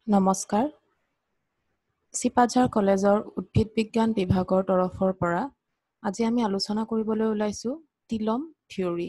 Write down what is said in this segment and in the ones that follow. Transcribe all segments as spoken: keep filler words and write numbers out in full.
নমস্কাৰ সিপাঝাৰ কলেজৰ উদ্ভিদ বিজ্ঞান বিভাগৰ তৰফৰ পৰা আজি আমি আলোচনা কৰিবলৈ ওলাইছো telome theory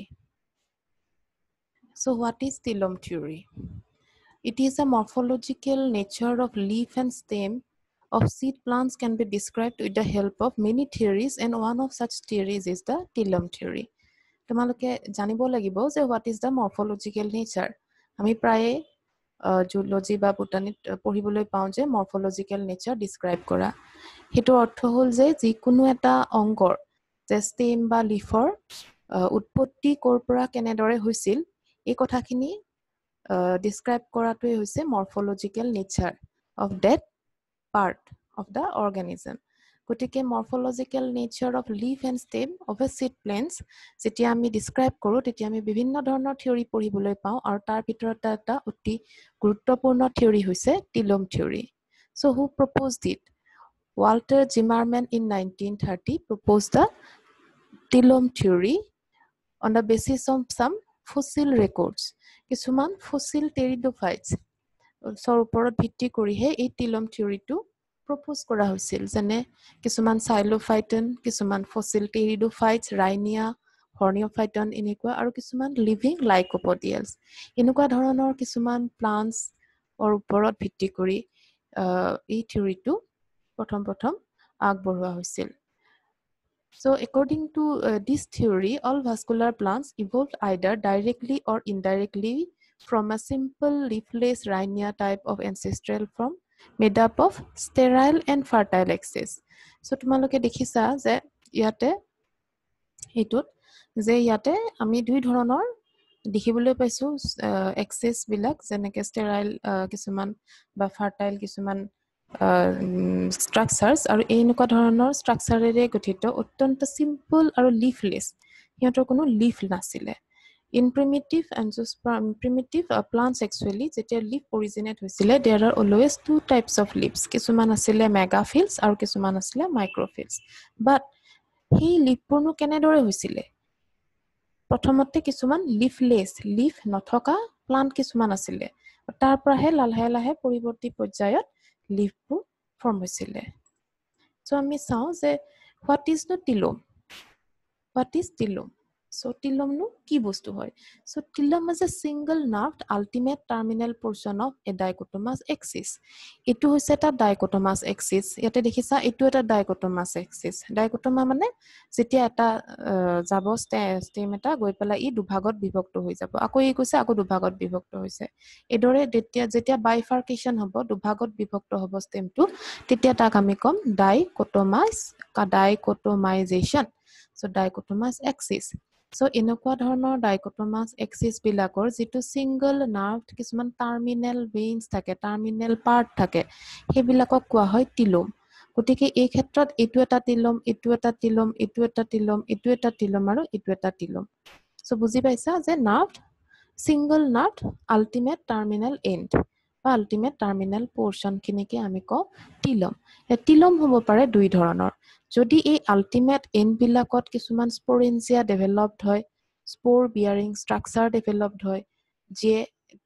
So what is tilum theory? It is a morphological nature of leaf and stem of seed plants can be described with the help of many theories and one of such theories is the tilum theory. তোমালোকে জানিব লাগিব যে what is the morphological nature আমি প্ৰায়ে zoology বা বোটানিত পঢ়িবলৈ পাওঁ যে মৰফোলজিক্যাল নেচাৰ ডিসক্ৰাইব কৰা হেতু অৰ্থ হল যে যিকোনো এটা অংগৰ যে ষ্টেম বা লিফৰ উৎপত্তি কৰ পৰা কেনেদৰে হৈছিল এই কথাখিনি ডিসক্ৰাইব কৰাটোই হৈছে morphological nature of that part of the organism গতিকে morphological nature of leaf and stem of a seed plants যেতিয়া আমি ডিসক্ৰাইব কৰো তেতিয়া আমি বিভিন্ন ধৰণৰ থিওৰি পঢ়িবলৈ পাওঁ আৰু তাৰ ভিতৰত এটা অতি গুৰুত্বপূৰ্ণ থিওৰি হৈছে telome theory so who proposed it Walter Zimmermann in nineteen thirty proposed the Tilom theory on the basis of some fossil records কিছুমান fossil pteridophytes সৰ ওপৰত ভিত্তি কৰিহে এই টিলম থিওৰিটো propose কৰা হৈছিল যেনে কিছুমান সাইলোফাইটন কিছুমান fossil pteridophytes rhinia horneophyton এনেকুৱা আৰু কিছুমান living lycopodials এনেকুৱা ধৰণৰ কিছুমান plants or ওপৰত ভিত্তি কৰি এই থিওৰিটো প্ৰথম প্ৰথম আগবঢ়োৱা হৈছিল So according to uh, this theory all vascular plants evolved either directly or indirectly from a simple leafless rhinia type of ancestral form made up of sterile and fertile axis so তোমালোকে দেখিছা যে ইয়াতে এটুত যে ইয়াতে আমি দুই ধৰণৰ দেখিবলৈ পাইছো এক্সেস বিলাক যেনেকে স্টেৰাইল কিছুমান বা ফাৰ্টাইল কিছুমান স্ট্ৰাকচাৰস আৰু এনেকুৱা ধৰণৰ স্ট্ৰাকচাৰেৰে গঠিত অত্যন্ত সিম্পল আৰু লিফলেস হিয়তৰ কোনো লিফ নাছিলে in primitive angiosperm primitive uh, plants actually যেতিয়া leaf originate হৈছিলে there are always two types of leaves কিছুমান আছিলে megaphylls আৰু কিছুমান আছিলে microphylls but সেই লিফবোৰ কেনেদৰে হৈছিলে প্ৰথমতে কিছুমান লিফলেস লিফ নথকা প্লান্ট কিছুমান আছিলে তাৰ পৰাহে লাহে লাহে পৰিৱৰ্তী পৰ্যায়ত লিফবোৰ ফৰ্ম হৈছিলে সো আমি চাও যে what is the tilum what is tilum so tilum nu কি বস্তু হয় so tilum is a single nerved ultimate terminal portion of a dichotomous axis এটো হৈছে এটা dichotomous axis ইয়াতে দেখিছা এটো এটা dichotomous axis dichotoma মানে যেতিয়া এটা যাব ষ্টেম এটা গৈ পেলাই ই দুভাগত বিভক্ত হৈ যাব আকৌ ই কৈছে আকৌ দুভাগত বিভক্ত হৈছে এদৰে যেতিয়া যেতিয়া বাইফাৰ্কেশন হ'ব দুভাগত বিভক্ত হ'ব ষ্টেমটো তেতিয়া তাক আমি কম dichotomous dichotomization so dichotomous axis so এনেকুৱা ধৰণৰ dichotomous axis বিলাকৰ যেটো single nerve কিছুমান terminal veins থাকে terminal part থাকে হেবিলাকক কোৱা হয় tilum গতিকে এই ক্ষেত্ৰত এটো এটা tilum এটো এটা tilum এটো এটা tilum এটো এটা tilum আৰু এটো এটা tilum so বুজি পাইছা যে nerve single nerve ultimate terminal end বা ultimate terminal portion খিনিকে আমি কও tilum এ tilum হ'ব পাৰে দুই ধৰণৰ যদি এই ultimate end বিলাকত কিছুমান sporangia developed হয় spore bearing structure developed হয় যে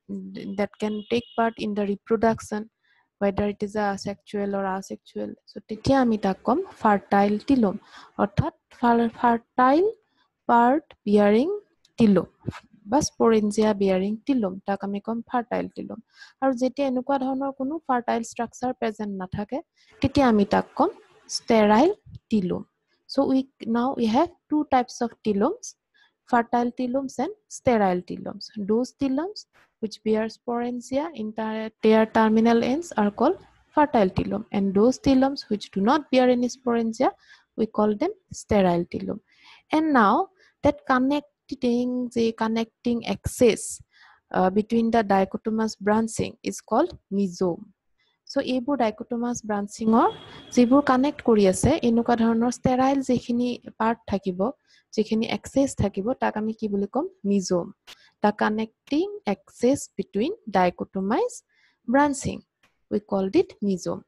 that can take part in the reproduction whether it is a asexual or asexual so তেতিয়া আমি তাক কম fertile tilum অৰ্থাৎ fertile part bearing tilum বা sporangia bearing tilum তাক আমি কম fertile tilum আৰু যেতিয়া এনেকুৱা ধৰণৰ কোনো fertile structure present নাথাকে তেতিয়া আমি তাক কম sterile tilum so we now we have two types of tilums fertile tilums and sterile tilums those tilums which bear sporangia in their terminal ends are called fertile tilum and those tilums which do not bear any sporangia we call them sterile tilum and now that connecting the connecting axis uh, between the dichotomous branching is called mesome so এইবোৰ dichotomous branching or যিবোৰ connect কৰি আছে এনেকুৱা ধৰণৰ sterile যেখিনি part থাকিব যেখিনি access থাকিব তাক আমি কি বুলি কম mesome the connecting axis between dichotomous branching we called it mesome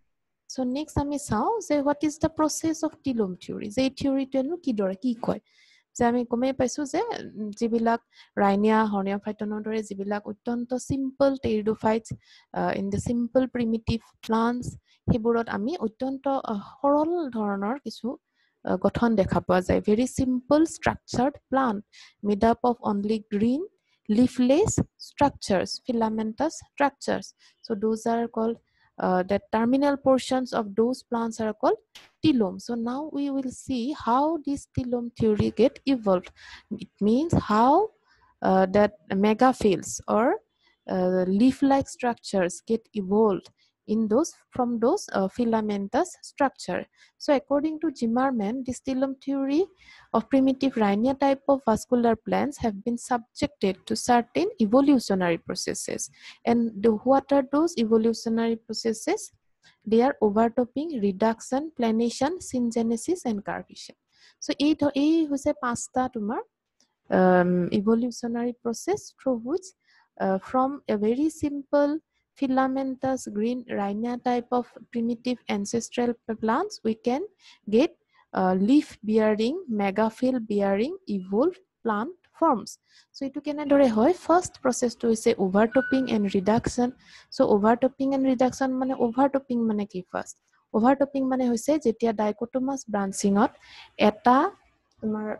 so next আমি চাও যে what is the process of tilum theory যে theory টো কি দৰে কি কয় যে আমি গমে পাইছো যে যিবিলাক ৰাইনিয়া হৰ্নিয়া ফাইটনৰ দৰে যিবিলাক অত্যন্ত simple pteridophytes in the simple primitive plants হেবোৰত আমি অত্যন্ত সৰল ধৰণৰ কিছু গঠন দেখা পোৱা যায় very simple structured plant made up of only green leafless structures filamentous structures so those are called uh, the terminal portions of those plants are called telome so now we will see how this telome theory get evolved it means how uh, that megaphylls or uh, leaf-like structures get evolved in those from those uh, filamentous structure. So according to Zimmerman, this telome theory of primitive rhinia type of vascular plants have been subjected to certain evolutionary processes. And the, what are those evolutionary processes? They are overtopping, reduction, planation, syngenesis, and curvature. So eight is a pasta tumor um, evolutionary process through which uh, from a very simple filamentous green rhinia type of primitive ancestral plants we can get uh, leaf bearing megaphyll bearing evolved plant forms so itu kenadore hoy first process to is overtopping and reduction so overtopping and reduction mane overtopping mane ki first overtopping mane hoise jetia dichotomous branching ot eta tumar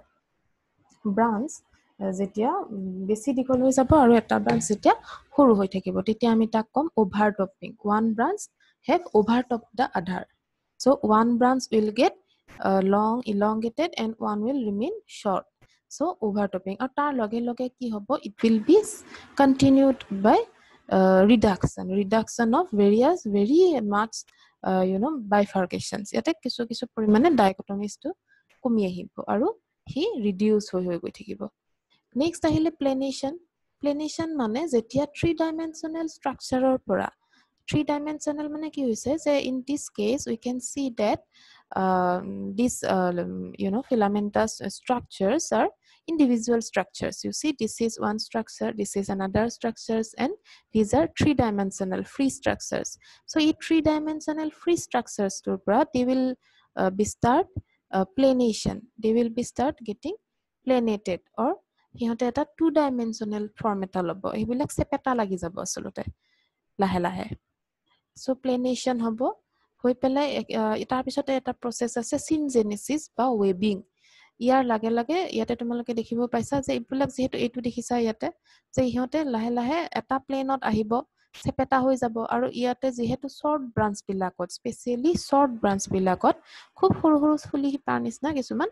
branch যেতিয়া বেছি দীঘল হৈ যাব আৰু এটা branch যেতিয়া সৰু হৈ থাকিব তেতিয়া আমি তাক কম overtopping one branch have overtopped the other so one branch will get uh, long elongated and one will remain short so overtopping আৰু তাৰ লগে লগে কি হ'ব it will be continued by uh, reduction reduction of various very much uh, you know bifurcations ইয়াতে কিছু কিছু পৰিমাণে dichotomies-টো কমি আহিব আৰু he reduce হৈ হৈ গৈ থাকিব next আহিলে planation planation মানে যেতিয়া three dimensional structureৰ পৰা three dimensional মানে কি হৈছে যে in this case we can see that uh, these uh, you know filamentous structures are individual structures you see this is one structure this is another structures and these are three dimensional free structures so in three dimensional free structures to they will uh, be start Uh, planation they will be start getting planated or হিহতে এটা two dimensional form এটা লব এইবিলাক সেপেটা লাগি যাব আসলতে লাহে লাহে so planation হ'ব হৈ পেলাই তাৰ পিছতে এটা process আছে syngenesis বা webbing ইয়াৰ লাগে লাগে ইয়াতে তোমালোকে দেখিব পাইছা যে এইবিলাক যেহেতু এইটো দেখিছা ইয়াতে যে হিহতে লাহে লাহে এটা প্লেনত আহিব সেপেটা হৈ যাব আৰু ইয়াতে যেহেতু শৰ্ট ব্ৰাঞ্চ বিলাকত স্পেশালি শৰ্ট ব্ৰাঞ্চ বিলাকত খুব সৰু সৰু ফুলি হিপাৰ নিচিনা কিছুমান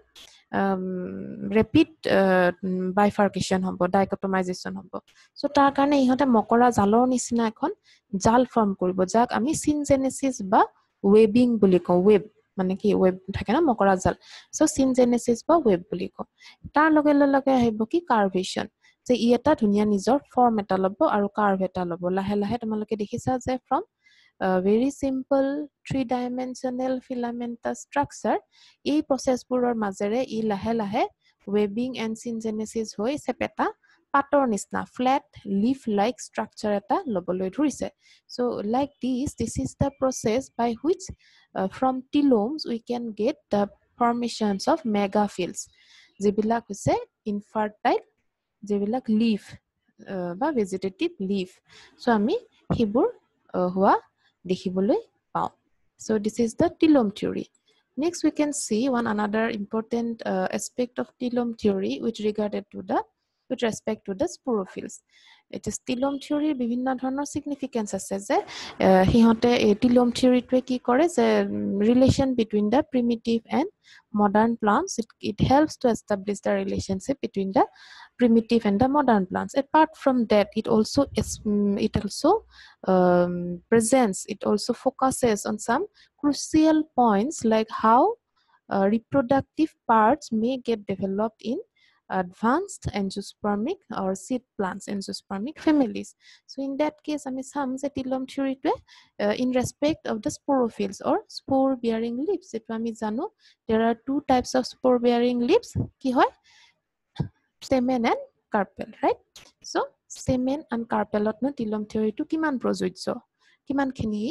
ৰেপিড বাইফাৰ্কেশন হ'ব ডাইকটমাইজেশন হ'ব সো তাৰ কাৰণে ইহতে মকৰা জালৰ নিচিনা এখন জাল ফৰ্ম কৰিব যাক আমি সিনজেনেসিস বা ওয়েবিং বুলি কওঁ ওয়েব মানে কি ওয়েব থাকে না মকৰা জাল সো সিনজেনেসিস বা ওয়েব বুলি কওঁ তাৰ লগে লগে আহিব কি কাৰ্ভেশন যে ই এটা ধুনিয়া নিজৰ ফৰ্ম এটা লব আৰু কাৰ্ভ এটা লব লাহে লাহে তোমালোকে দেখিছা যে from very simple three dimensional filamentous structure এই প্ৰসেসবোৰৰ মাজেৰে ই লাহে লাহে webbing and syngenesis হৈ সেপেটা পাতৰ নিচিনা flat leaf like structure এটা লবলৈ ধৰিছে so like this this is the process by which uh, from telomes we can get the formations of megaphylls যিবিলাক হৈছে infertile যিবিলাক leaf বা vegetative leaf so আমি হিবোৰ হোৱা দেখিবলৈ পাওঁ so this is the telome theory next we can see one another important uh, aspect of telome theory which regarded to the with respect to the sporophylls it is telome theory বিভিন্ন ধৰণৰ significance আছে যে হিহতে এই telome theory টোৱে কি কৰে যে relation between the primitive and modern plants it, it helps to establish the relationship between the primitive and the modern plants apart from that it also is um, it also um, presents it also focuses on some crucial points like how uh, reproductive parts may get developed in advanced angiospermic or seed plants angiospermic families so in that case ami sam je telome theory to uh, in respect of the sporophylls or spore bearing leaves etu ami jano there are two types of spore bearing leaves ki hoy stamen and carpel right so stamen and carpelot no telome theory to kiman projojjo kiman khini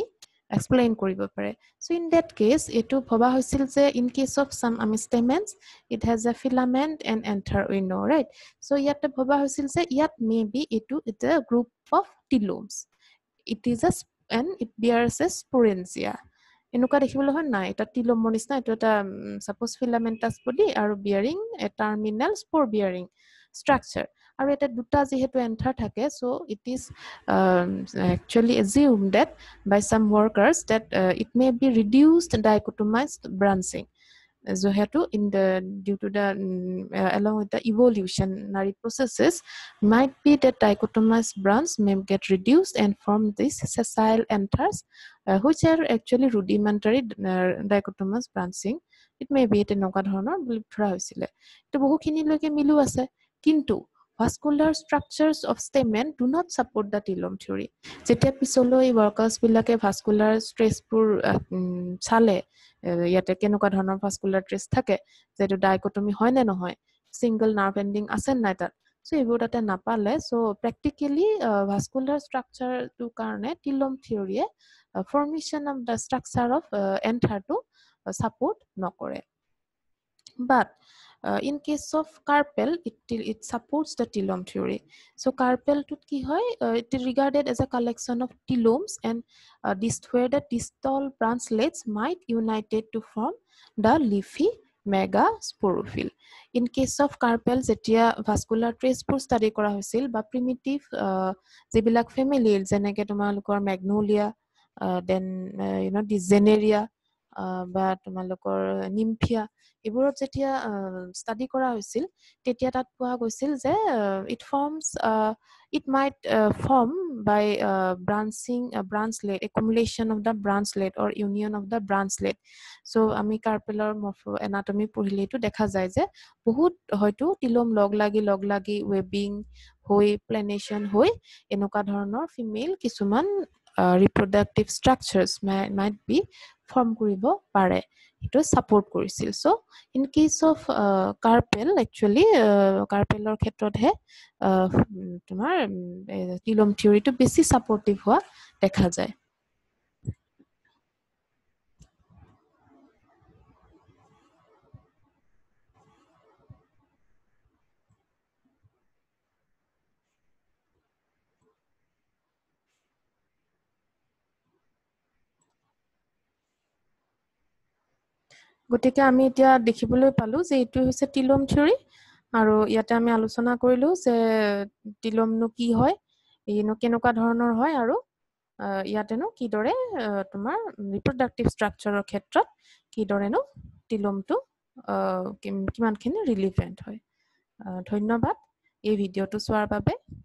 explain কৰিব পাৰে so in that case এটো ভবা হৈছিল যে in case of some আমি stamens it has a filament and anther we know right so ইয়াতে ভবা হৈছিল যে ইয়াত maybe এটো it a group of telomes it is a and it bears a sporangia এনেকুৱা দেখিবলৈ হয় নাই এটা টিলোমৰ নিচিনা এটো এটা suppose filamentous body আৰু bearing a terminal spore bearing structure আৰু এটা দুটা যেহেতু এন্থাৰ থাকে so it is um, actually assumed that by some workers that uh, it may be reduced dichotomized branching যেহেতু in the due to the um, uh, along with the evolutionary processes might be that dichotomized branch may get reduced and form these sessile anthers uh, which are actually rudimentary uh, dichotomous branching it may be তেনেকুৱা ধৰণৰ বুলি ধৰা হৈছিল এটো বহুখিনি লৈকে মিলু আছে কিন্তু vascular structures of stamen do not support the telome theory যেতিয়া পিছলৈ workers বিলাকে vascular stress পুৰ চালে ইয়াতে কেনেকুৱা ধৰণৰ vascular stress থাকে যেটো dichotomy হয় নে নহয় single nerve ending আছে নাই তাত so এইবোৰ তাতে নাপালে so practically uh, vascular structure to কাৰণে telome theory uh, formation of the structure of uh, anther to uh, support নকৰে but uh, in case of carpel it it supports the telome theory so carpel to ki hoy uh, it is regarded as a collection of telomes and uh, this where the distal branchlets might united to form the leafy megasporophyll in case of carpel jetia vascular trace pur study kora hoisil ba primitive uh, jebilak family jeneke tomalukor magnolia uh, then uh, you know the zeneria uh, ba tomalukor nymphia এবোৰত যেতিয়া study কৰা হৈছিল তেতিয়া তাত পোৱা গৈছিল যে it forms uh, it might uh, form by uh, branching a branchlet accumulation of the branchlet or union of the branchlet so আমি কাৰ্পেলৰ মৰ্ফো anatomy পঢ়িলে তো দেখা যায় যে বহুত হয়তো টিলোম লগ লাগি লগ লাগি ওয়েবিং হৈ প্লেনেশন হৈ এনেকুৱা ধৰণৰ ফিমেল কিছুমান reproductive structures might, might be form কৰিব পাৰে it was support কৰিছিল so in case of uh, carpel actually uh, carpelor ক্ষেত্ৰত হে তোমাৰ telome theory to বেছি supportive হোৱা দেখা যায় গতিকে আমি এতিয়া দেখিবলৈ পালো যে এটো হৈছে টিলোম থিওৰি আৰু ইয়াতে আমি আলোচনা কৰিলো যে টিলোমনো কি হয় ইনো কেনেকুৱা ধৰণৰ হয় আৰু ইয়াতেনো কি দৰে তোমাৰ ৰিপ্ৰডাক্টিভ ষ্ট্ৰাকচাৰৰ ক্ষেত্ৰত কি দৰেনো টিলোমটো কিমানখিনি ৰিলিভেন্ট হয় ধন্যবাদ এই ভিডিওটো চোৱাৰ বাবে